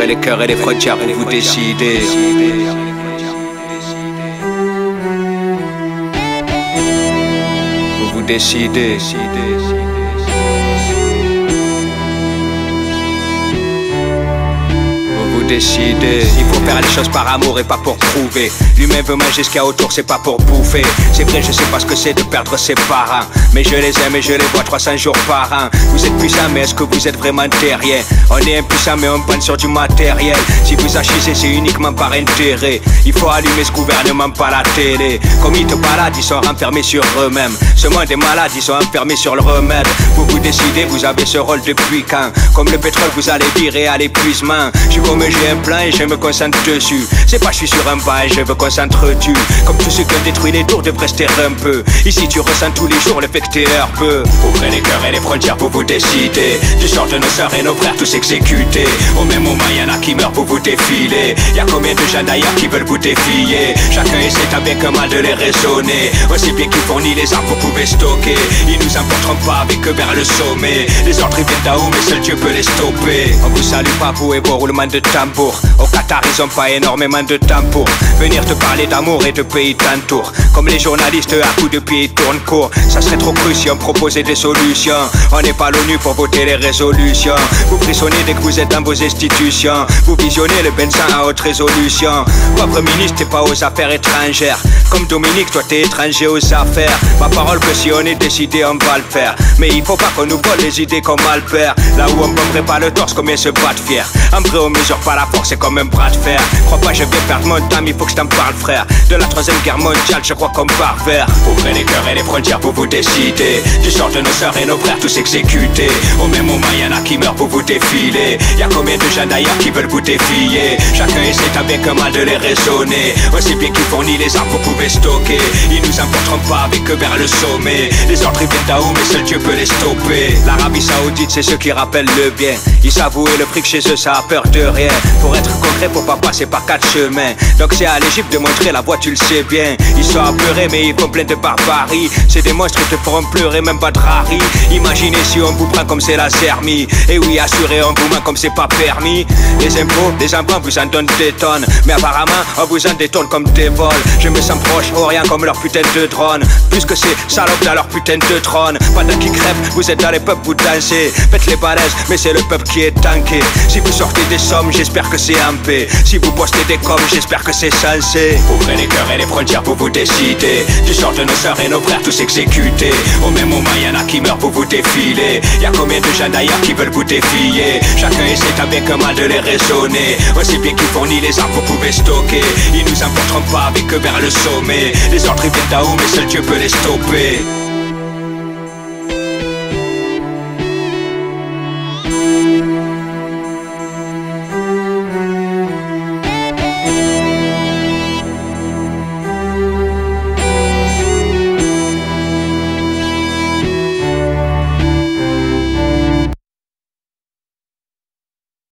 Ouvrez les cœurs et les frontières pour vous décider. Vous décidez. Décider. Il faut faire les choses par amour et pas pour prouver. Lui-même veut manger ce qu'il y a autour, c'est pas pour bouffer. C'est vrai, je sais pas ce que c'est de perdre ses parents, mais je les aime et je les vois 300 jours par an. Vous êtes puissants, mais est-ce que vous êtes vraiment terrien? On est impuissants, mais on banne sur du matériel. Si vous achisez, c'est uniquement par intérêt. Il faut allumer ce gouvernement, pas la télé. Comme ils te baladent, ils sont renfermés sur eux-mêmes. Ce monde est malade, ils sont enfermés sur le remède. Vous vous décidez, vous avez ce rôle depuis quand? Comme le pétrole, vous allez virer à l'épuisement. Je suis comme j'ai un plan et je me concentre dessus. C'est pas je suis sur un banc et je veux qu'on s'entretue. Comme tous ceux qui ont détruit les tours devraient se taire un peu. Ici tu ressens tous les jours l'effet que t'es herbeux. Ouvrez les cœurs et les frontières pour vous décider. Du sort de nos sœurs et nos frères tous exécutés. Au même moment y'en a qui meurent pour vous défiler. Y'a combien de gens d'ailleurs qui veulent vous défier? Chacun essaie avec un mal de les raisonner. Aussi bien qu'ils fournissent les armes vous pouvez stocker. Ils nous emporteront pas avec eux vers le sommet. Les ordres ils viennent d'en haut mais seul Dieu peut les stopper. On vous salue pas vous et vos roulements de tambour. Au Qatar ils ont pas énormément de temps pour venir te parler d'amour et de pays t'entourent. Comme les journalistes à coups de pied ils tournent court. Ça serait trop cru si on proposait des solutions. On n'est pas l'ONU pour voter les résolutions. Vous frissonnez dès que vous êtes dans vos institutions. Vous visionnez le Bensan à haute résolution. Propre ministre t'es pas aux affaires étrangères. Comme Dominique toi t'es étranger aux affaires. Ma parole que si on est décidé on va le faire. Mais il faut pas qu'on nous vole les idées comme Albert. Là où on bomberait pas le torse combien se battent fiers. En vrai on mesure pas la force c'est comme un bras de fer. Crois pas je vais perdre mon temps, il faut que je t'en parle frère. De la 3ème guerre mondiale je crois qu'on part vers. Ouvrez les cœurs et les frontières pour vous décider. Du sort de nos sœurs et nos frères tous exécutés. Au même moment y'en a qui meurent pour vous défiler. Y'a combien de gens d'ailleurs qui veulent vous défier? Chacun essaie avec un mal de les raisonner. Aussi bien qu'ils fournissent les armes vous pouvez stocker. Ils nous emporteront pas avec eux vers le sommet. Les ordres ils viennent d'en haut mais seul Dieu peut les stopper. L'Arabie Saoudite c'est ceux qui rappellent le bien. Ils savent où est le fric chez eux, ça a peur de rien. Pour être concret faut pas passer par 4 chemins. Donc c'est à l'Égypte de montrer la voie tu le sais bien. Ils sont apeurés mais ils font plein de barbarie. C'est des monstres qui te feront pleurer même pas de rari. Imaginez si on vous prend comme c'est la Zermie. Et oui assurez on vous ment comme c'est pas permis. Les impôts, les emprunts vous en donnent des tonnes. Mais apparemment on vous en détourne comme des vols. Je me sens proche au rien comme leur putain de drone. Plus que ces salopes dans leur putain de trône. Pendant qu'ils crèvent vous êtes dans les peuples vous dansez. Faites les balèzes mais c'est le peuple qui est tanké. Si vous sortez des sommes j'espère que c'est en paix. Si vous postez des coms j'espère que c'est censé. Ouvrez les cœurs et les frontières pour vous décider. Du sort de nos sœurs et nos frères tous exécutés. Au même moment y'en a qui meurent pour vous défiler. Y'a combien de gens d'ailleurs qui veulent vous défier? Chacun essaie avec un mal de les raisonner. Aussi bien qu'ils fournissent les armes vous pouvez stocker. Ils nous emporteront pas avec eux vers le sommet. Les ordres ils viennent d'en haut mais seul Dieu peut les stopper.